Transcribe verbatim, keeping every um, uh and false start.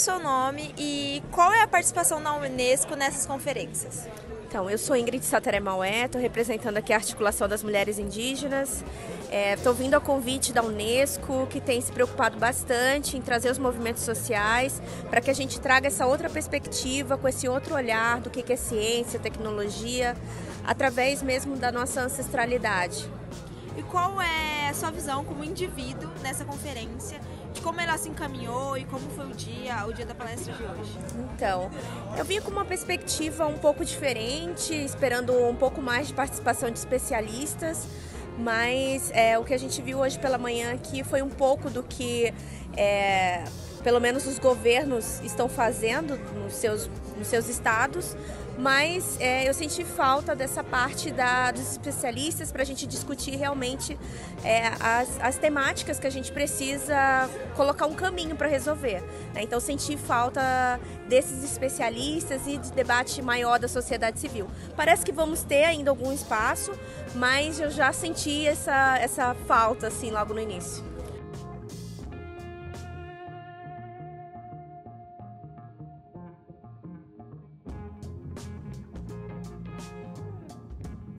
seu nome e qual é a participação da Unesco nessas conferências? Então, eu sou Ingrid Sateré Maué, estou representando aqui a Articulação das Mulheres Indígenas. Estou é, vindo a convite da Unesco, que tem se preocupado bastante em trazer os movimentos sociais para que a gente traga essa outra perspectiva, com esse outro olhar do que é ciência, tecnologia, através mesmo da nossa ancestralidade. E qual é a sua visão como indivíduo nessa conferência, de como ela se encaminhou e como foi o dia, o dia da palestra de hoje? Então, eu vim com uma perspectiva um pouco diferente, esperando um pouco mais de participação de especialistas, mas é, o que a gente viu hoje pela manhã aqui foi um pouco do que é, pelo menos os governos estão fazendo nos seus, nos seus estados, mas é, eu senti falta dessa parte da, dos especialistas para a gente discutir realmente é, as, as temáticas que a gente precisa colocar um caminho para resolver, né? Então senti falta desses especialistas e de debate maior da sociedade civil. Parece que vamos ter ainda algum espaço, mas eu já senti essa, essa falta assim, logo no início.